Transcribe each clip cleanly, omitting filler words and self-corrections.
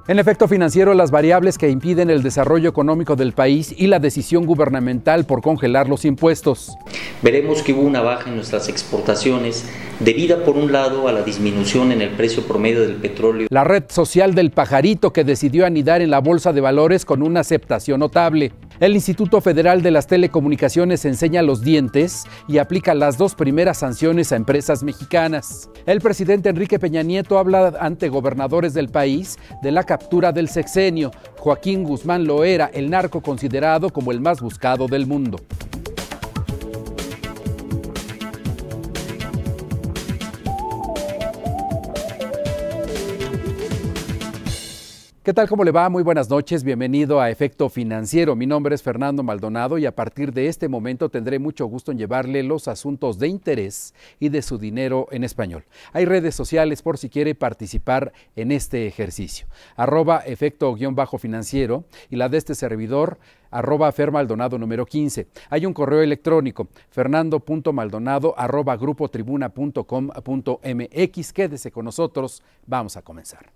En efecto financiero, las variables que impiden el desarrollo económico del país y la decisión gubernamental por congelar los impuestos. Veremos que hubo una baja en nuestras exportaciones debida por un lado a la disminución en el precio promedio del petróleo. La red social del pajarito que decidió anidar en la bolsa de valores con una aceptación notable. El Instituto Federal de las Telecomunicaciones enseña los dientes y aplica las 2 primeras sanciones a empresas mexicanas. El presidente Enrique Peña Nieto habla ante gobernadores del país de la captura del sexenio. Joaquín Guzmán Loera, el narco considerado como el más buscado del mundo. ¿Qué tal? ¿Cómo le va? Muy buenas noches, bienvenido a Efecto Financiero. Mi nombre es Fernando Maldonado y a partir de este momento tendré mucho gusto en llevarle los asuntos de interés y de su dinero en español. Hay redes sociales por si quiere participar en este ejercicio. @efecto_financiero y la de este servidor, @fermaldonado número 15. Hay un correo electrónico, fernando.maldonado@grupotribuna.com.mx. Quédese con nosotros, vamos a comenzar.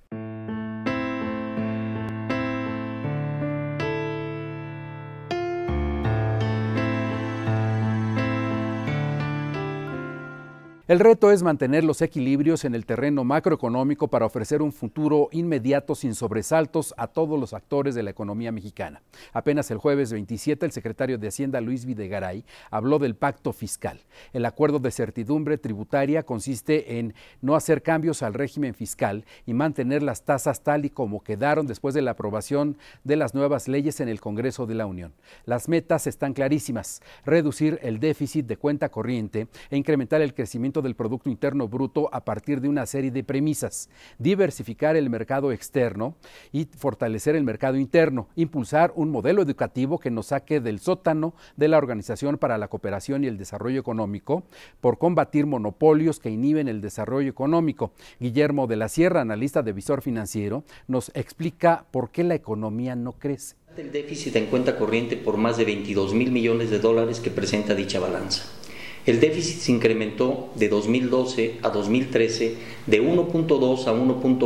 El reto es mantener los equilibrios en el terreno macroeconómico para ofrecer un futuro inmediato sin sobresaltos a todos los actores de la economía mexicana. Apenas el jueves 27, el secretario de Hacienda, Luis Videgaray, habló del pacto fiscal. El acuerdo de certidumbre tributaria consiste en no hacer cambios al régimen fiscal y mantener las tasas tal y como quedaron después de la aprobación de las nuevas leyes en el Congreso de la Unión. Las metas están clarísimas: reducir el déficit de cuenta corriente e incrementar el crecimiento del Producto Interno Bruto a partir de una serie de premisas: diversificar el mercado externo y fortalecer el mercado interno, impulsar un modelo educativo que nos saque del sótano de la Organización para la Cooperación y el Desarrollo Económico, por combatir monopolios que inhiben el desarrollo económico. Guillermo de la Sierra, analista de Visor Financiero, nos explica por qué la economía no crece. El déficit en cuenta corriente por más de 22,000 millones de dólares que presenta dicha balanza. El déficit se incrementó de 2012 a 2013 de 1.2 a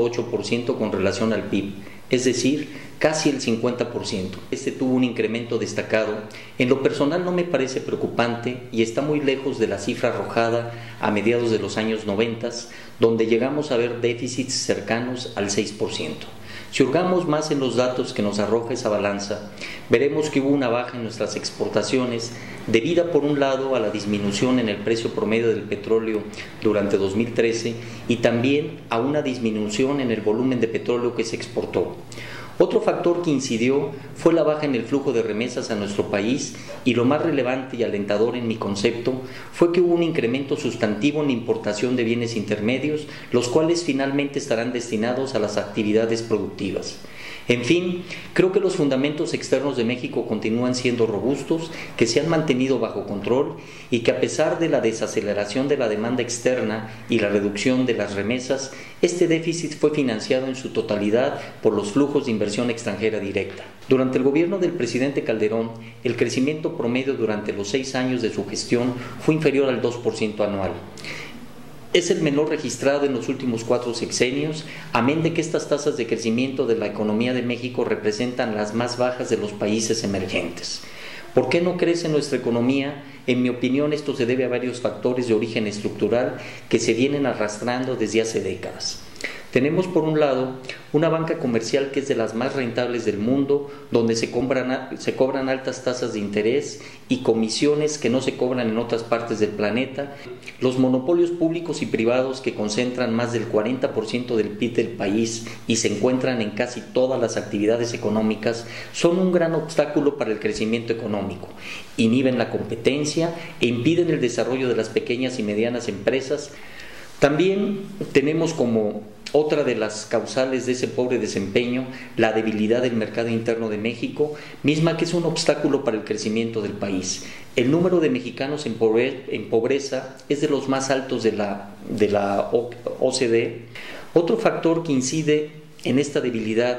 1.8% con relación al PIB, es decir, casi el 50%. Este tuvo un incremento destacado. En lo personal no me parece preocupante y está muy lejos de la cifra arrojada a mediados de los años 90, donde llegamos a ver déficits cercanos al 6%. Si hurgamos más en los datos que nos arroja esa balanza, veremos que hubo una baja en nuestras exportaciones debida por un lado a la disminución en el precio promedio del petróleo durante 2013 y también a una disminución en el volumen de petróleo que se exportó. Otro factor que incidió fue la baja en el flujo de remesas a nuestro país y lo más relevante y alentador en mi concepto fue que hubo un incremento sustantivo en la importación de bienes intermedios, los cuales finalmente estarán destinados a las actividades productivas. En fin, creo que los fundamentos externos de México continúan siendo robustos, que se han mantenido bajo control y que a pesar de la desaceleración de la demanda externa y la reducción de las remesas, este déficit fue financiado en su totalidad por los flujos de inversión extranjera directa. Durante el gobierno del presidente Calderón, el crecimiento promedio durante los 6 años de su gestión fue inferior al 2% anual. Es el menor registrado en los últimos 4 sexenios, amén de que estas tasas de crecimiento de la economía de México representan las más bajas de los países emergentes. ¿Por qué no crece nuestra economía? En mi opinión, esto se debe a varios factores de origen estructural que se vienen arrastrando desde hace décadas. Tenemos por un lado una banca comercial que es de las más rentables del mundo, donde se cobran altas tasas de interés y comisiones que no se cobran en otras partes del planeta. Los monopolios públicos y privados que concentran más del 40% del PIB del país y se encuentran en casi todas las actividades económicas son un gran obstáculo para el crecimiento económico. Inhiben la competencia e impiden el desarrollo de las pequeñas y medianas empresas. También tenemos como otra de las causales de ese pobre desempeño la debilidad del mercado interno de México, misma que es un obstáculo para el crecimiento del país. El número de mexicanos en pobreza es de los más altos de la OCDE. Otro factor que incide en esta debilidad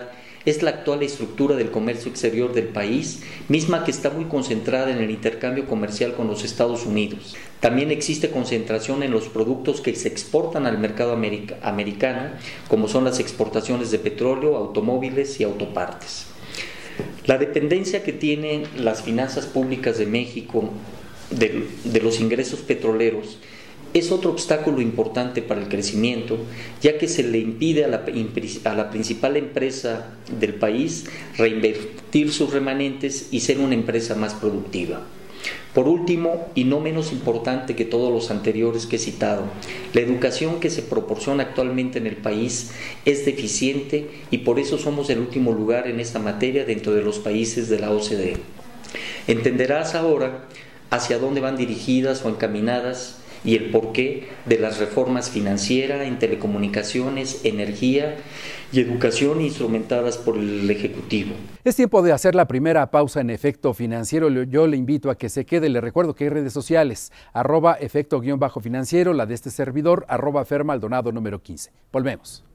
es la actual estructura del comercio exterior del país, misma que está muy concentrada en el intercambio comercial con los Estados Unidos. También existe concentración en los productos que se exportan al mercado americano, como son las exportaciones de petróleo, automóviles y autopartes. La dependencia que tienen las finanzas públicas de México de los ingresos petroleros es otro obstáculo importante para el crecimiento, ya que se le impide a la principal empresa del país reinvertir sus remanentes y ser una empresa más productiva. Por último, y no menos importante que todos los anteriores que he citado, la educación que se proporciona actualmente en el país es deficiente y por eso somos el último lugar en esta materia dentro de los países de la OCDE. Entenderás ahora hacia dónde van dirigidas o encaminadas y el porqué de las reformas financiera, en telecomunicaciones, energía y educación instrumentadas por el Ejecutivo. Es tiempo de hacer la primera pausa en Efecto Financiero. Yo le invito a que se quede. Le recuerdo que hay redes sociales, @efecto_financiero, la de este servidor, @fermaldonado número 15. Volvemos.